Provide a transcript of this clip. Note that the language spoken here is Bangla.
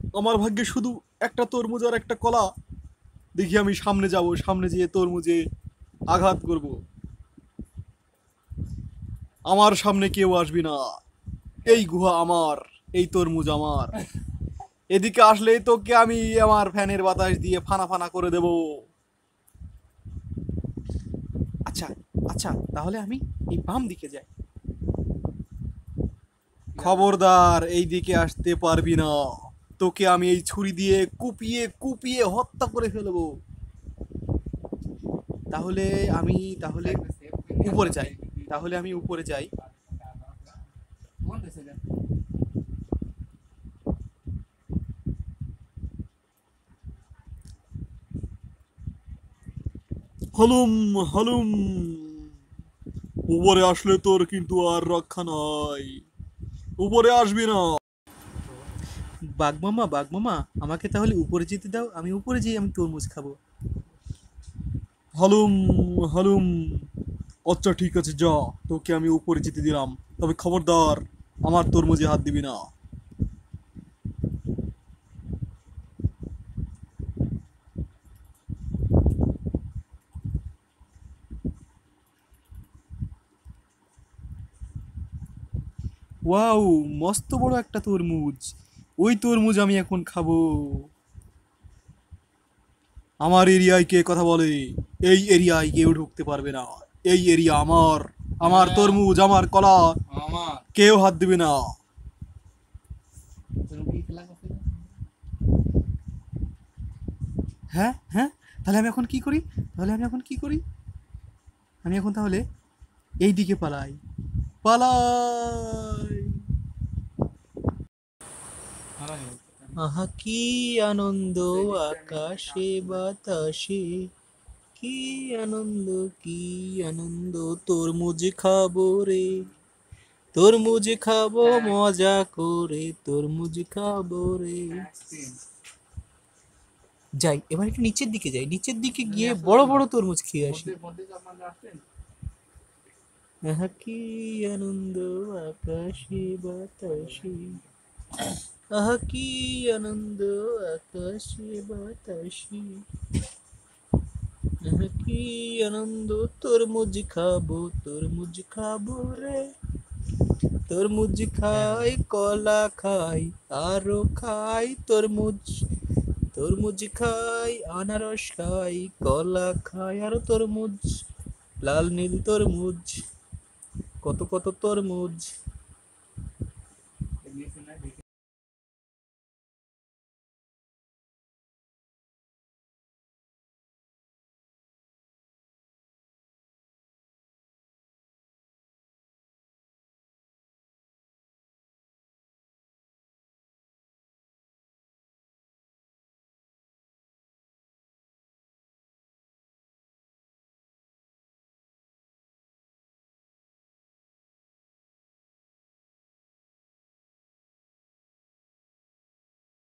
আমার ভাগ্যে শুধু একটা তরমুজ আর একটা কলা। দেখি আমি সামনে যাব, সামনে যেয়ে তরমুজে আঘাত করব। আমার সামনে কেউ আসবি না। এই গুহা আমার, এই তরমুজ আমার। এদিকে আসলেই তোকে আমি আমার ফ্যানের বাতাস দিয়ে ফানা ফানা করে দেব। আচ্ছা, আচ্ছা, তাহলে আমি এই বাম দিকে যাই। খবরদার এই দিকে আসতে পারবি না। তোকে আমি এই ছুরি দিয়ে কুপিয়ে কুপিয়ে হত্যা করে ফেলবো। তাহলে আমি তাহলে উপরে যাই। তাহলে আমি উপরে যাই। হলুম হলুম, উপরে আসলে তোর কিন্তু আর রক্ষা নাই। উপরে আসবি না। বাঘমামা, বাঘমামা, আমাকে তাহলে উপরে যেতে দাও, আমি উপরে যেয়ে আমি তরমুজ খাবো। হালুম হালুম, আচ্ছা ঠিক আছে যা, তোকে আমি উপরে যেতে দিলাম। তবে খবরদার আমার তরমুজে হাত দিবি না। ওয়াও, মস্ত বড় একটা তরমুজ। ওই তরমুজ আমি এখন খাবো। আমার এরিয়ায় কে কথা বলে? এই এরিয়ায় কেউ ঢুকতে পারবে না। এই এরিয়া আমার। আমার তরমুজ, আমার কলা, কেউ হাত দিবে না। হ্যাঁ, হ্যাঁ, তাহলে আমি এখন কি করি? তাহলে আমি এখন কি করি? আমি এখন তাহলে এই দিকে পালাই। পালাই। আহা কি আনন্দ, আকাশে বাতাসে, কি আনন্দ, কি আনন্দ, তরমুজ খাবো রে, তরমুজ খাবো মজা করে, তরমুজ খাবো রে। যাই, এবার একটু নিচের দিকে যাই, নিচের দিকে গিয়ে বড় বড় তরমুজ খেয়ে আসি। আহা কি আনন্দ, আকাশে বাতাসে, আহা কি আনন্দ, আকাশে বাতাসে, আহা কি আনন্দ, তরমুজ খাবো, তরমুজ খাবো রে, তরমুজ খাই, কলা খাই, আরো খাই তরমুজ, তরমুজ খাই, আনারস খাই, কলা খাই, আরো তরমুজ, লাল নীল তরমুজ, কত কত তরমুজ।